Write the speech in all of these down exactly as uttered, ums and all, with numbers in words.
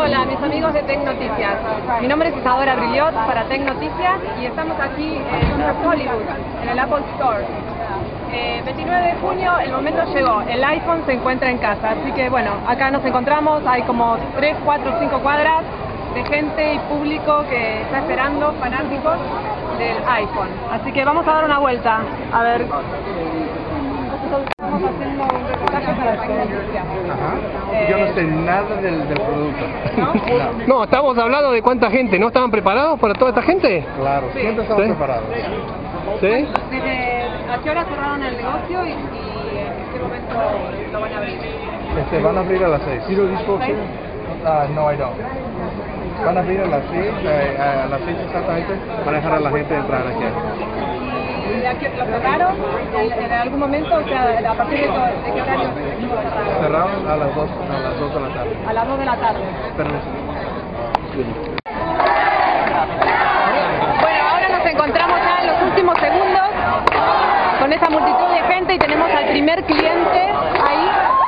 Hola, mis amigos de Tecnoticias. Mi nombre es Isadora Brillot para Tecnoticias y estamos aquí en Hollywood, en el Apple Store. Eh, veintinueve de junio, el momento llegó, el iPhone se encuentra en casa, así que bueno, acá nos encontramos, hay como tres, cuatro, cinco cuadras de gente y público que está esperando, fanáticos del iPhone. Así que vamos a dar una vuelta, a ver. Estamos haciendo un reportaje para Tecnoticias. Ajá. Yo no sé nada del, del producto. ¿No? No. No, estamos hablando de cuánta gente. ¿No estaban preparados para toda esta gente? Claro, Sí. siempre estamos ¿Sí? preparados. ¿Sí? Desde, ¿a qué hora cerraron el negocio y, y en qué momento lo van a abrir? Este, van a abrir a las seis. ¿Seis? Uh, no, I don't. Van a abrir a las seis, eh, a las seis exactamente, para dejar a la gente entrar aquí. ¿Y a qué, lo cerraron en, en algún momento? O sea, ¿a partir de, to- de qué horario lo cerraron? Cerraron a las dos, a las dos de la tarde. A las dos de la tarde. Permiso. Bueno, ahora nos encontramos ya en los últimos segundos con esa multitud de gente y tenemos al primer cliente ahí.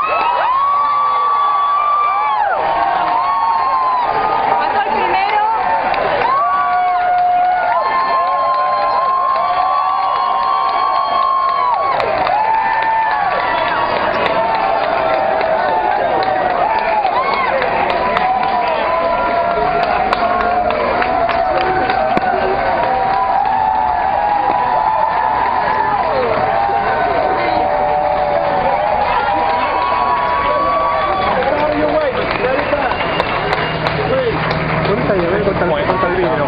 Pasó el primero. Ahorita ya vengo con el vidrio.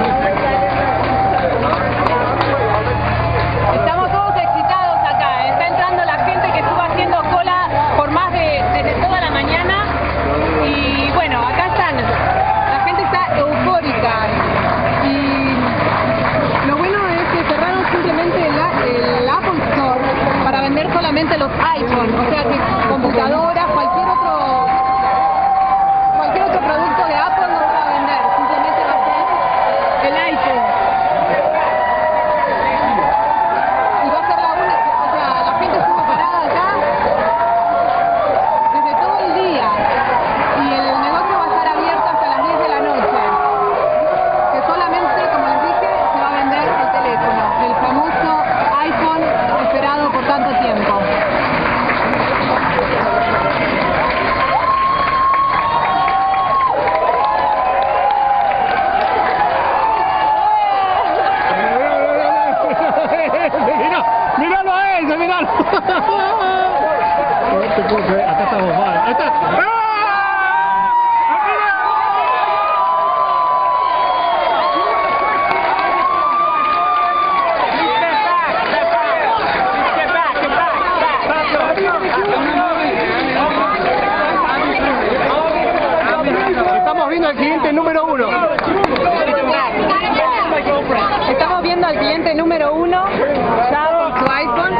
Estamos todos excitados acá, está entrando la gente que estuvo haciendo cola por más de desde toda la mañana y bueno, acá están, la gente está eufórica y lo bueno es que cerraron simplemente el, el Apple Store para vender solamente los iPhone, o sea que computadoras, cualquier otro cualquier otro producto de Apple no va a vender, simplemente va a ser el iPhone. Y va a ser la única, o sea, la gente estuvo parada acá desde todo el día y el negocio va a estar abierto hasta las diez de la noche, que solamente, como les dije, se va a vender el teléfono, el famoso iPhone esperado por tanto tiempo. Mira, míralo a ese, míralo. No te puedo creer, acá estamos mal. Ahí está. Estamos viendo al cliente número uno. Estamos viendo al cliente número uno, ya con su iPhone.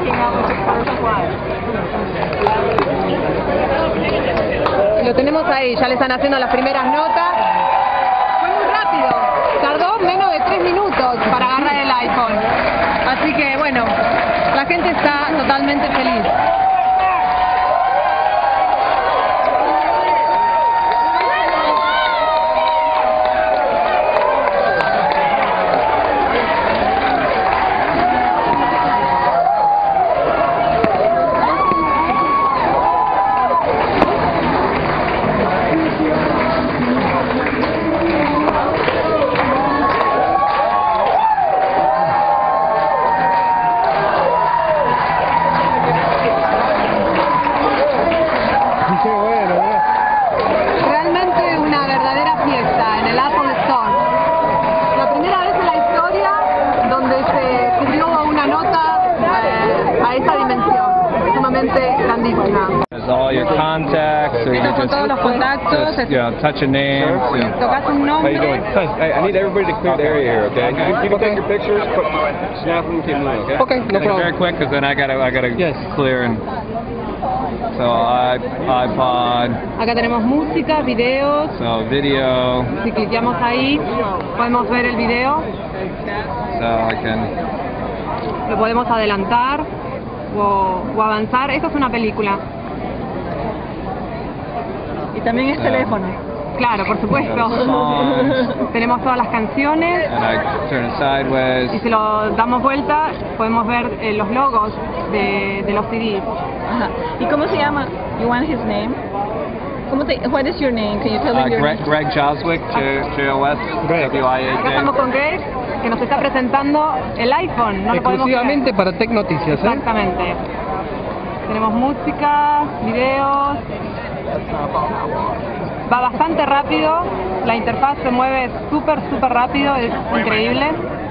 Lo tenemos ahí, ya le están haciendo las primeras notas. Fue muy rápido, tardó menos de tres minutos para agarrar el iPhone. Así que bueno, la gente está totalmente feliz. Qué bueno, ¿eh? Realmente una verdadera fiesta en el Apple Store. La primera vez en la historia donde se cubrió una nota eh, a esa dimensión, sumamente grandísima. There's all your contacts, or you Estos son just, todos los contactos, just you know, touch a name. You know. tocas un How you nombre. doing? Hey, I need everybody to clear the area here, okay? You can, you can take your pictures, but snap them, keep moving, okay? Okay, no Take it problem. very quick, because then I gotta, I gotta Yes. clear and. So I, iPod, Acá tenemos música, videos. so video, Si clicamos ahí, podemos ver el video. so I can. Lo podemos adelantar o, o avanzar. Esto es una película. Y también es Ah. teléfono. Claro, por supuesto. Songs, Tenemos todas las canciones and I turn it sideways. y si lo damos vuelta podemos ver eh, los logos de, de los C Ds. Ajá. ¿Y cómo se llama? You want his name? ¿Cómo te, what is your name? Can you tell Uh, me your Greg, name? Greg Joswick, J O S W I Acá A estamos K. con Greg, que nos está presentando el iPhone. No lo podemos creer. Exclusivamente para Tech Noticias, ¿eh? Exactamente. Tenemos música, videos. Va bastante rápido. La interfaz se mueve súper, súper rápido. Es increíble.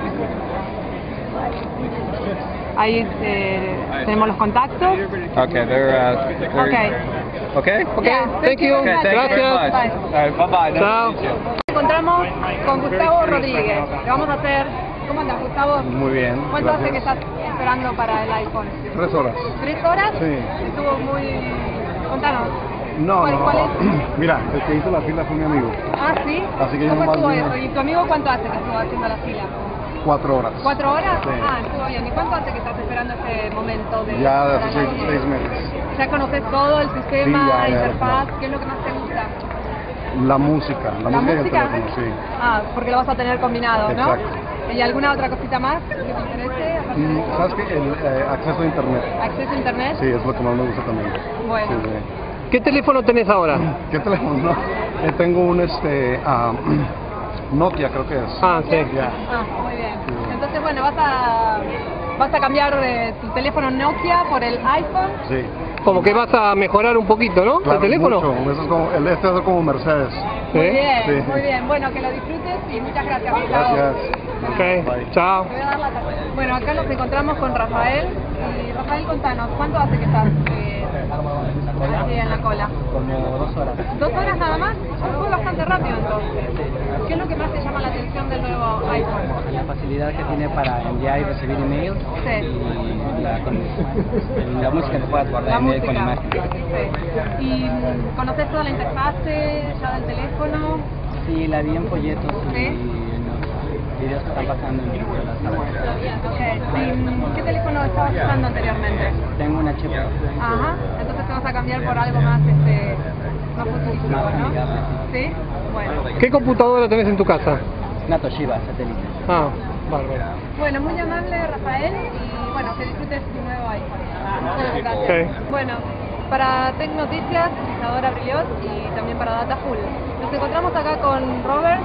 Ahí eh, tenemos los contactos. Okay, they're, uh, they're Okay. Okay? Ok, Yeah, thank you. Okay, thank you very much. Gracias. All right, bye-bye. Nice Chao. to meet you. Nos encontramos con Gustavo Rodríguez. Le vamos a hacer... ¿Cómo andas, Gustavo? Muy bien. ¿Cuánto hace gracias. que estás esperando para el iPhone? Tres horas. ¿Tres horas? Sí. Estuvo muy... Contanos. No, ¿Cuál, no, cuál no. es? Mira, el que hizo la fila fue mi amigo. Ah, ¿sí? Así que yo ¿Cómo nomás estuvo vine. eso? ¿Y tu amigo cuánto hace que estuvo haciendo la fila? Cuatro horas. ¿Cuatro horas? Sí. Ah, estuvo bien. ¿Y cuánto hace que estás esperando este momento de... Ya de para hace el seis, iPhone? seis meses. ¿Ya conoces todo el sistema, Sí, ya, la ya, interfaz? ya. ¿Qué es lo que más te gusta? La música. La, ¿La música, y el música? teléfono, sí. Ah, porque lo vas a tener combinado, ¿no? Exacto. ¿Y alguna otra cosita más que te interese? aparte de Mm, eso? ¿Sabes qué? El eh, acceso a internet. ¿Acceso a internet? Sí, es lo que más me gusta también. Bueno. Sí, sí. ¿Qué teléfono tenés ahora? ¿Qué teléfono? No. Eh, tengo un este ah, Nokia, creo que es. Ah, sí. Ya. Ah, muy bien. Entonces, bueno, vas a, vas a cambiar de tu teléfono Nokia por el iPhone. Sí. Como que vas a mejorar un poquito, ¿no? Claro, ¿El teléfono? mucho. Eso es como, el este es como Mercedes. Muy ¿Sí? bien, Sí. muy bien. Bueno, que lo disfrutes y muchas gracias, Gustavo. Gracias. Ok, Bye. chao. Te voy a dar la tarjeta. Bueno, acá nos encontramos con Rafael. Y Rafael, contanos, ¿cuánto hace que estás eh, aquí en la cola? Como dos horas. ¿Dos horas nada más? Fue bastante rápido entonces. ¿Qué es lo que más te llama la atención del nuevo iPhone? La facilidad que tiene para enviar y recibir emails Sí. y la, con- la música que puedas guardar La en él con música. imagen. Sí. ¿Y mm, conoces toda la interfase ya del teléfono? Sí, la vi en folletos y Sí. en los videos que están pasando en las salas. Ok. ¿Y mm, qué teléfono estabas usando anteriormente? Tengo una H P. Ajá. Entonces te vas a cambiar por algo más, este, más futurístico, Más ¿no? amigable, Sí. Bueno. ¿Qué computadora tenés en tu casa? Una Toshiba satélite. Ah, bárbaro. Bueno, muy amable Rafael y bueno, que disfrutes tu nuevo iPhone. Muchas gracias. Ok. Bueno, para Tech Noticias, Isadora Brillot y también para Data Full. Nos encontramos acá con Robert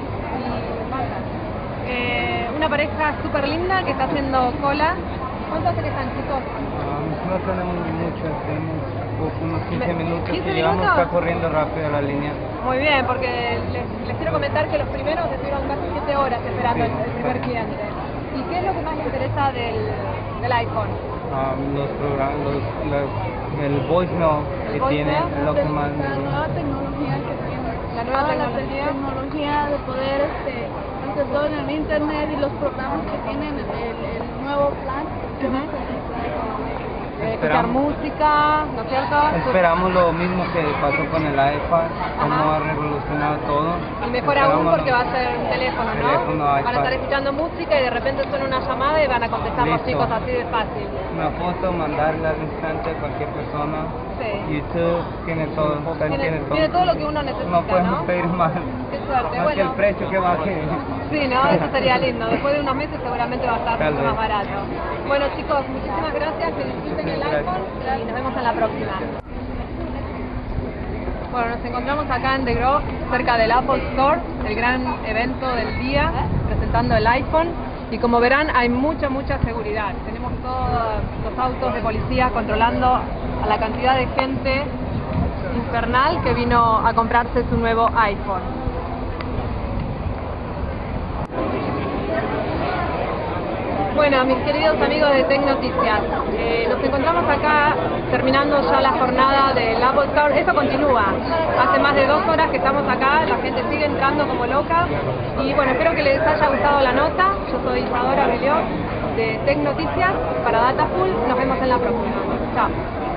y Marta. Eh, una pareja súper linda que está haciendo cola. ¿Cuánto hace que están, chicos? No tenemos mucho, tenemos unos quince minutos ¿quince y llevamos minutos? está corriendo rápido la línea. Muy bien, porque les, les quiero comentar que los primeros estuvieron casi siete horas esperando el, el primer cliente. ¿Y qué es lo que más les interesa del, del iPhone? Um, los programas, los, los- el voicemail ¿El que voicemail? tiene es lo que más me La gusta. nueva tecnología que tiene. La nueva Toda tecnología. La tecnología de poder este, hacer todo en el internet y los programas que tienen el, el, el nuevo plan. que Ujú. va a salir. Eh, escuchar Esperamos. música, ¿no es cierto? Esperamos lo mismo que pasó con el iPad, cómo Ajá. ha revolucionado todo. Y mejor aún Esperamos porque lo- va a ser un teléfono, ¿no? Teléfono, Van a iPad. estar escuchando música y de repente suena una llamada y van a contestar los Listo. chicos así de fácil. Una foto, mandarla al instante a cualquier persona. Sí. YouTube tiene todo, o sea, Tiene- tiene todo. tiene todo lo que uno necesita, No podemos ¿no? pedir más. Qué suerte, Más que bueno. el precio que baje. Sí, ¿no? Eso sería lindo. Después de unos meses seguramente va a estar Tal mucho más vez. barato. Bueno chicos, muchísimas gracias, que disfruten el Gracias. iPhone y nos vemos en la próxima. Bueno, nos encontramos acá en The Grove, cerca del Apple Store, el gran evento del día, presentando el iPhone. Y como verán, hay mucha, mucha seguridad. Tenemos todos los autos de policía controlando a la cantidad de gente infernal que vino a comprarse su nuevo iPhone. Bueno, mis queridos amigos de Tech Noticias, eh, nos encontramos acá terminando ya la jornada del Apple Store. Eso continúa. Hace más de dos horas que estamos acá, la gente sigue entrando como loca. Y bueno, espero que les haya gustado la nota. Yo soy Isadora Brillot de Tech Noticias para Data Full. Nos vemos en la próxima. Chao.